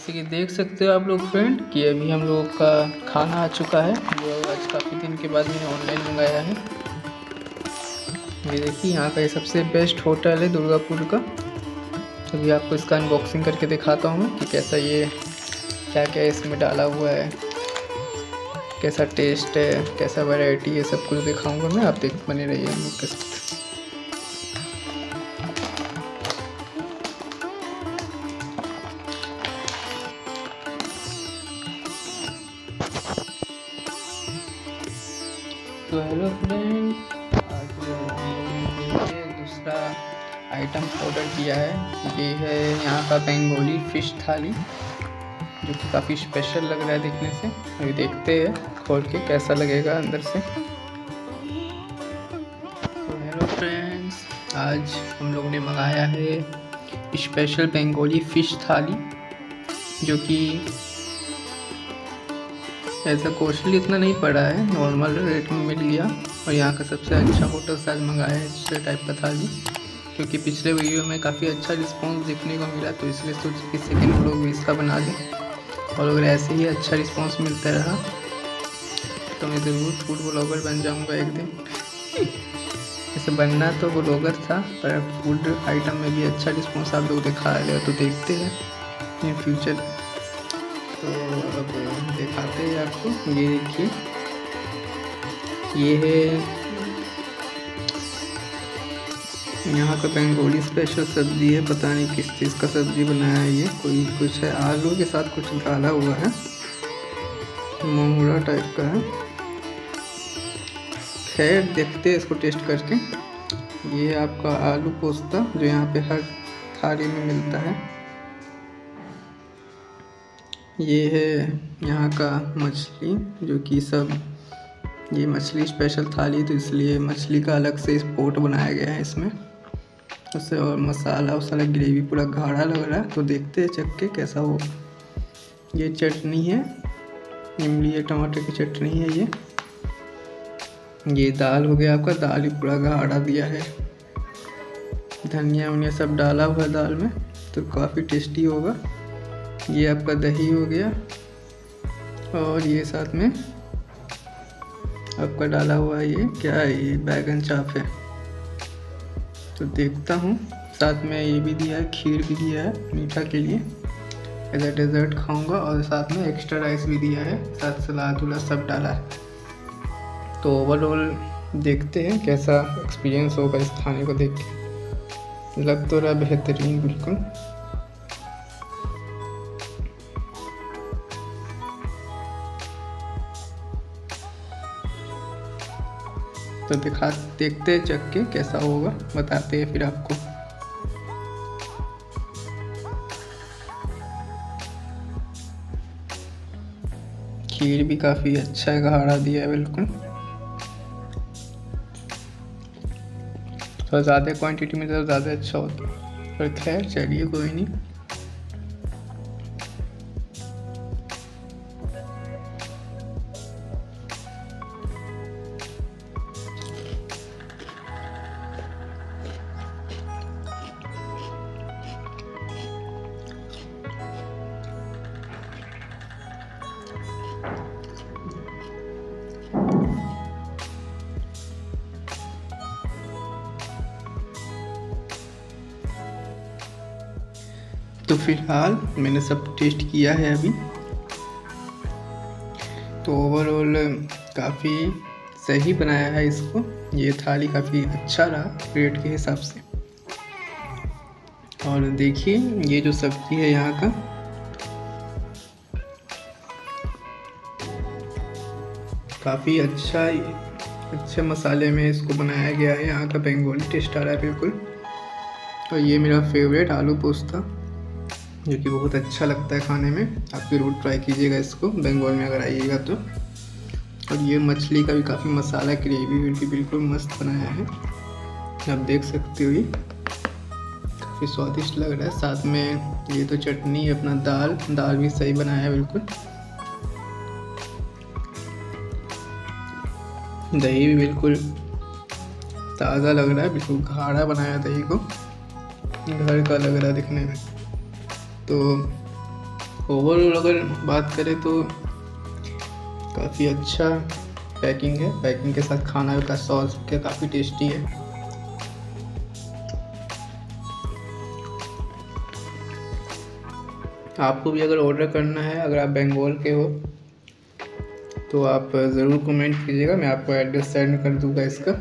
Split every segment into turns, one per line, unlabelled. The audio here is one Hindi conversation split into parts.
जैसे कि देख सकते हो आप लोग फ्रेंड कि अभी हम लोगों का खाना आ चुका है, जो आज काफ़ी दिन के बाद मैंने ऑनलाइन मंगाया है। ये देखिए यहाँ का ये सबसे बेस्ट होटल है दुर्गापुर का। अभी आपको इसका अनबॉक्सिंग करके दिखाता हूँ कि कैसा ये क्या क्या इसमें डाला हुआ है, कैसा टेस्ट है, कैसा वैरायटी है, सब कुछ दिखाऊंगा मैं। आप देख बने रहिए हम लोग के साथ। तो हेलो फ्रेंड्स, आज हम लोगों ने दूसरा आइटम ऑर्डर किया है। ये है यहाँ का बंगाली फ़िश थाली, जो कि काफ़ी स्पेशल लग रहा है देखने से। अभी देखते हैं खोल के कैसा लगेगा अंदर से। तो हेलो फ्रेंड्स, आज हम लोग ने मंगाया है स्पेशल बंगाली फ़िश थाली, जो कि ऐसा कॉस्टली इतना नहीं पड़ा है, नॉर्मल रेट में मिल गया। और यहाँ का सबसे अच्छा होटल से आज मंगाया है इस टाइप का थाली, क्योंकि पिछले वीडियो में काफ़ी अच्छा रिस्पांस देखने को मिला, तो इसलिए सोचे कि सेकेंड व्लॉग भी इसका बना दें। और अगर ऐसे ही अच्छा रिस्पांस मिलता रहा तो मैं ज़रूर फूड ब्लॉगर बन जाऊंगा एक दिन। ऐसे बनना तो ब्लॉगर था, पर फूड आइटम में भी अच्छा रिस्पांस आप लोग दिखा रहे हो, तो देखते हैं इन फ्यूचर। तो अब दिखाते हैं आपको। ये देखिए, ये है यहाँ का बंगाली स्पेशल सब्जी है। पता नहीं किस चीज़ का सब्जी बनाया है, ये कोई कुछ है, आलू के साथ कुछ डाला हुआ है, मोंगरा टाइप का है। खैर देखते हैं इसको टेस्ट करके। ये आपका आलू पोस्ता, जो यहाँ पे हर थाली में मिलता है। ये है यहाँ का मछली, जो कि सब ये मछली स्पेशल थाली, तो इसलिए मछली का अलग से पोट बनाया गया है इसमें उससे। और मसाला वसाला ग्रेवी पूरा गाढ़ा लग रहा है, तो देखते हैं चख के कैसा हो। ये चटनी है, इमली या टमाटर की चटनी है ये दाल हो गया आपका, दाल ही पूरा गाढ़ा दिया है, धनिया वनिया सब डाला हुआ है दाल में, तो काफ़ी टेस्टी होगा। ये आपका दही हो गया, और ये साथ में आपका डाला हुआ है ये क्या है, ये बैगन चाप है। तो देखता हूँ, साथ में ये भी दिया है, खीर भी दिया है मीठा के लिए, एज अ डेजर्ट खाऊंगा। और साथ में एक्स्ट्रा राइस भी दिया है, साथ सलाद उलाद सब डाला है। तो ओवरऑल देखते हैं कैसा एक्सपीरियंस होगा इस खाने को देख के। लग तो रहा बेहतरीन बिल्कुल। तो देखते हैं चख के कैसा होगा, बताते हैं फिर आपको। खीर भी काफ़ी अच्छा है, गाढ़ा दिया है बिल्कुल। तो ज़्यादा क्वांटिटी में तो ज़्यादा अच्छा होता है, पर खैर चलिए कोई नहीं। तो फिलहाल मैंने सब टेस्ट किया है अभी, तो ओवरऑल काफ़ी सही बनाया है इसको। ये थाली काफ़ी अच्छा रहा रेट के हिसाब से। और देखिए ये जो सब्जी है यहाँ का, काफ़ी अच्छा अच्छे मसाले में इसको बनाया गया है। यहाँ का बंगाली टेस्ट आ रहा है बिल्कुल। और ये मेरा फेवरेट आलू पोस्ता, जो कि बहुत अच्छा लगता है खाने में। आप ज़रूर ट्राई कीजिएगा इसको बंगाल में अगर आइएगा तो। और ये मछली का भी काफ़ी मसाला ग्रेवी बिल्कुल मस्त बनाया है, आप देख सकते हो। ये काफ़ी स्वादिष्ट लग रहा है। साथ में ये तो चटनी है, अपना दाल भी सही बनाया है बिल्कुल। दही भी बिल्कुल ताज़ा लग रहा है, बिल्कुल गाढ़ा बनाया दही को, घर का लग रहा है दिखने में। तो ओवरऑल अगर बात करें तो काफ़ी अच्छा पैकिंग है। पैकिंग के साथ खाना का सॉस के काफ़ी टेस्टी है। आपको भी अगर ऑर्डर करना है, अगर आप बंगाल के हो तो आप ज़रूर कमेंट कीजिएगा, मैं आपको एड्रेस सेंड कर दूँगा इसका।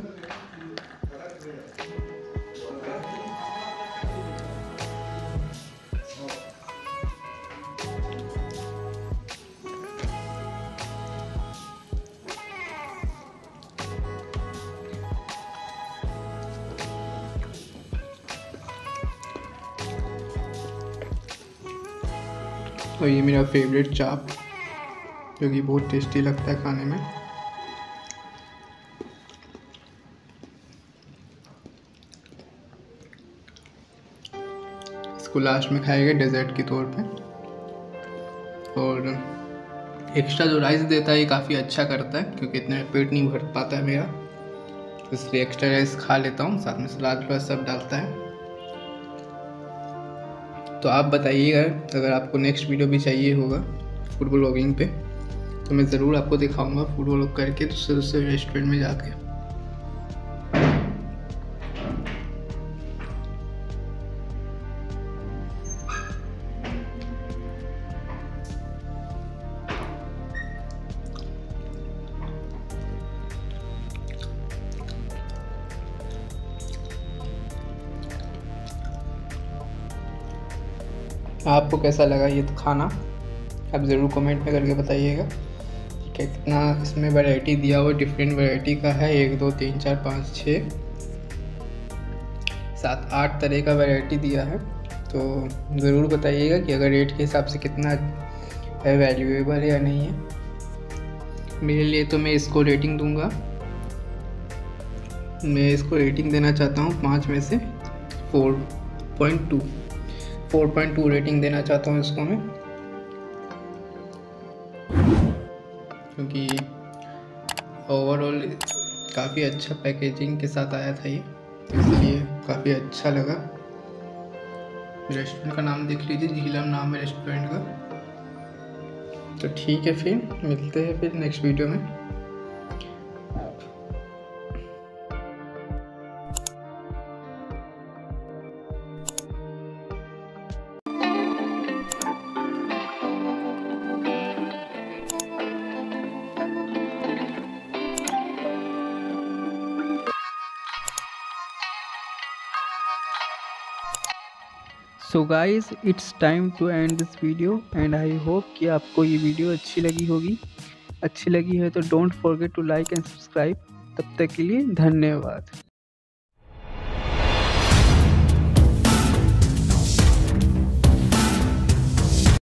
और ये मेरा फेवरेट चाप, जो कि बहुत टेस्टी लगता है खाने में। इसको लास्ट में खाएंगे डेजर्ट के तौर पे। और एक्स्ट्रा जो राइस देता है ये काफ़ी अच्छा करता है, क्योंकि इतना पेट नहीं भर पाता है मेरा, इसलिए एक्स्ट्रा राइस खा लेता हूँ। साथ में सलाद वलाद सब डालता है। तो आप बताइएगा, अगर आपको नेक्स्ट वीडियो भी चाहिए होगा फूड व्लॉगिंग पे, तो मैं ज़रूर आपको दिखाऊंगा फूड व्लॉग करके दूसरे रेस्टोरेंट में जाके। आपको कैसा लगा ये खाना, आप ज़रूर कमेंट में करके बताइएगा। कितना इसमें वैरायटी दिया हुआ, डिफरेंट वैरायटी का है। 1 2 3 4 5 6 7 8 तरह का वैरायटी दिया है। तो ज़रूर बताइएगा कि अगर रेट के हिसाब से कितना है, वैल्यूएबल है या नहीं है। मेरे लिए तो मैं इसको रेटिंग दूंगा, मैं इसको रेटिंग देना चाहता हूँ 5 में से 4.2 रेटिंग देना चाहता हूँ इसको मैं, क्योंकि ओवरऑल काफ़ी अच्छा पैकेजिंग के साथ आया था ये, इसलिए काफ़ी अच्छा लगा। रेस्टोरेंट का नाम देख लीजिए, झीलम नाम है रेस्टोरेंट का। तो ठीक है, फिर मिलते हैं फिर नेक्स्ट वीडियो में।
So guys, it's time to end this video and I hope कि आपको ये वीडियो अच्छी लगी होगी। अच्छी लगी है तो don't forget to like and subscribe. तब तक के लिए धन्यवाद।